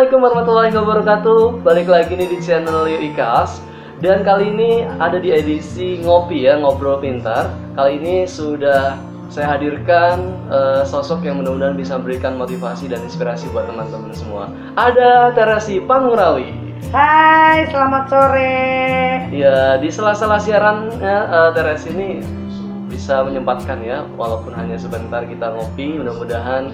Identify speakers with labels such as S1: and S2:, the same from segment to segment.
S1: Assalamualaikum warahmatullahi wabarakatuh. Balik lagi nih di channel Ikas. Dan kali ini ada di edisi ngopi ya, ngobrol pintar. Kali ini sudah saya hadirkan sosok yang mudah-mudahan bisa memberikan motivasi dan inspirasi buat teman-teman semua. Ada Teresi Pangurawi.
S2: Hai, selamat sore.
S1: Ya, di sela-sela siarannya Teresi ini bisa menyempatkan ya, walaupun hanya sebentar kita ngopi. Mudah-mudahan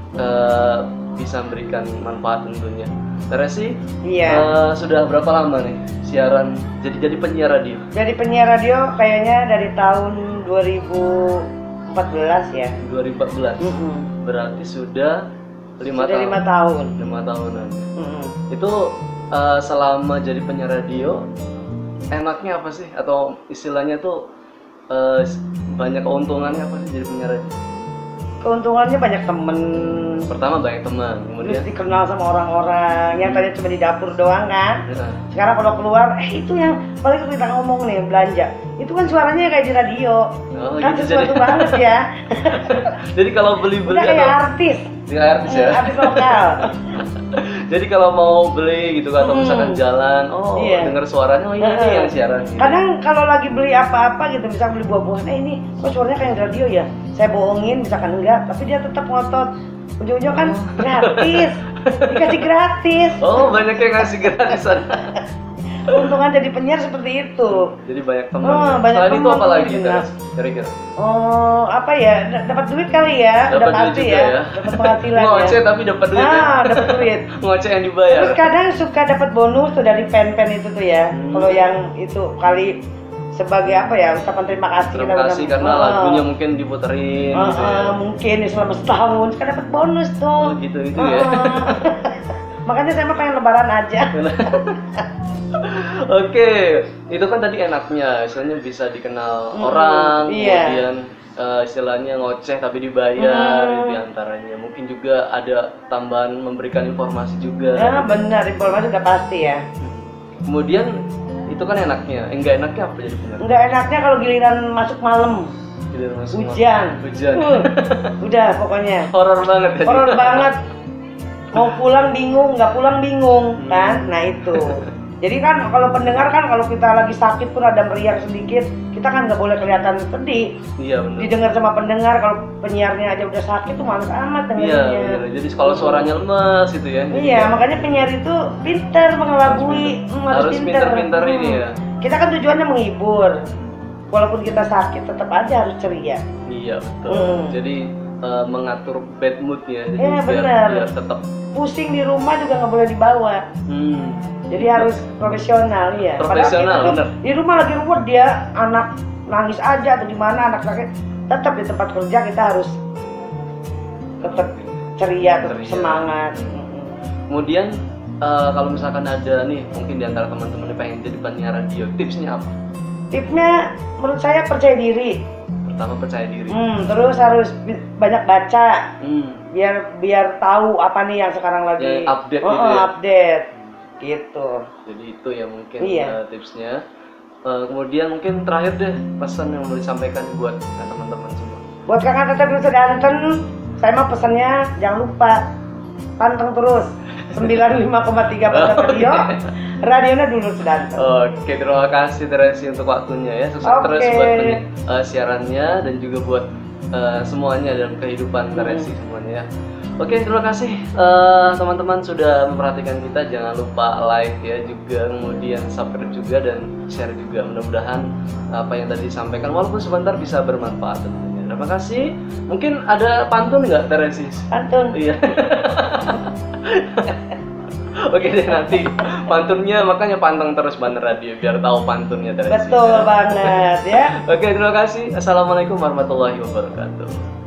S1: bisa memberikan manfaat tentunya. Teresi,
S2: Iya.
S1: sudah berapa lama nih siaran jadi penyiar radio?
S2: Jadi penyiar radio kayaknya dari tahun 2014 ya.
S1: 2014. Berarti sudah 5
S2: Sudah
S1: tahun.
S2: 5 tahun.
S1: 5 tahunan. Itu selama jadi penyiar radio enaknya apa sih? Atau istilahnya tuh banyak keuntungannya apa sih jadi penyiar radio?
S2: Keuntungannya banyak temen.
S1: Pertama banyak teman,
S2: Terus
S1: kemudian
S2: dikenal sama orang-orang yang tadi cuma di dapur doang kan. Sekarang kalau keluar, itu yang paling kita ngomong nih, belanja. Itu kan suaranya kayak di radio. Kan
S1: gitu
S2: sesuatu
S1: jadi.
S2: banget ya.
S1: Jadi kalau beli-beli
S2: Udah kayak
S1: atau
S2: artis.
S1: artis ya.
S2: Artis lokal.
S1: Jadi kalau mau beli gitu atau misalkan jalan,
S2: Iya.
S1: denger suaranya, oh ini yang siaran. Gitu.
S2: Kadang kalau lagi beli apa-apa gitu, misalkan beli buah-buahan, ini kok suaranya kayak radio ya? Saya bohongin, misalkan enggak, tapi dia tetap ngotot. Ujung-ujung kan gratis, dikasih gratis.
S1: Oh, banyak yang ngasih gratisan.
S2: Keuntungan jadi penyiar seperti itu.
S1: Jadi banyak teman.
S2: Oh, banyak
S1: Selain itu
S2: teman
S1: apa lagi
S2: juga.
S1: Teres? Kira-kira?
S2: Oh, apa ya? Dapat duit kali ya? Udah
S1: Dapat duit
S2: pasti
S1: juga ya.
S2: Dapat penghasilan
S1: Ngoceh
S2: ya.
S1: tapi dapat duit. Ya?
S2: Dapat duit.
S1: Ngoceh yang dibayar.
S2: Terus kadang suka dapat bonus tuh dari pen-pen itu tuh ya. Kalau yang itu kali sebagai apa ya, ucapan terima kasih.
S1: Terima kasih karena lagunya mungkin diputerin gitu ya.
S2: Mungkin selama setahun kan dapat bonus tuh.
S1: Oh, gitu ya.
S2: Makanya saya mah pengen lebaran aja.
S1: Oke, itu kan tadi enaknya, istilahnya bisa dikenal orang, kemudian istilahnya ngoceh tapi dibayar di antaranya. Mungkin juga ada tambahan memberikan informasi juga.
S2: Ya benar, informasi udah pasti ya.
S1: Kemudian itu kan enaknya, enggak enaknya apa jadi penyiar?
S2: Enggak enaknya kalau giliran masuk malam.
S1: Giliran masuk
S2: Hujan. Udah pokoknya.
S1: Horor banget ya.
S2: Horor banget. Mau pulang bingung, nggak pulang bingung kan? Nah itu. Jadi kan kalau pendengar kan kalau kita lagi sakit pun ada meriang sedikit, kita kan nggak boleh kelihatan sedih.
S1: Iya benar.
S2: Didengar sama pendengar, kalau penyiarnya aja udah sakit tuh males amat dengerinnya.
S1: Iya benar. Jadi kalau suaranya lemas gitu ya.
S2: Iya, makanya penyiar itu pinter mengelabui,
S1: harus pinter-pinter ini ya.
S2: Kita kan tujuannya menghibur. Walaupun kita sakit tetap aja harus ceria.
S1: Iya betul. Jadi mengatur bad moodnya. Jadi
S2: benar.
S1: biar tetap
S2: pusing di rumah juga nggak boleh dibawa. Jadi harus profesional ya.
S1: Profesional, bener.
S2: Di rumah lagi ruwet dia anak nangis aja atau gimana, anak sakit, tetap di tempat kerja kita harus tetap ceria, tetap semangat.
S1: Kemudian kalau misalkan ada nih mungkin di antara teman-teman yang pengen jadi penyiar radio, tipsnya apa?
S2: Tipsnya menurut saya percaya diri.
S1: Pertama percaya diri.
S2: Terus harus banyak baca. Biar tahu apa nih yang sekarang lagi
S1: update gitu ya.
S2: Update gitu.
S1: Jadi itu ya mungkin tipsnya. Kemudian mungkin terakhir deh pesan yang mau disampaikan buat teman-teman semua.
S2: Buat kakak tetap dulu sedanten, saya mau pesannya jangan lupa panteng terus 95,3 radio. Radionya dulu sedanten. Oke,
S1: terima kasih Teresi untuk waktunya ya. Sukses terus buat siarannya dan juga buat semuanya dalam kehidupan Teresi semuanya ya. Oke, terima kasih teman-teman sudah memperhatikan kita. Jangan lupa like ya, juga kemudian subscribe juga dan share juga. Mudah-mudahan apa yang tadi disampaikan walaupun sebentar bisa bermanfaat tentunya. Terima kasih. Mungkin ada pantun nggak Teresi?
S2: Pantun.
S1: Iya. Oke deh, nanti pantunnya makanya panteng terus Banner Radio biar tahu pantunnya Teresi.
S2: Betul banget ya.
S1: Oke, terima kasih. Assalamualaikum warahmatullahi wabarakatuh.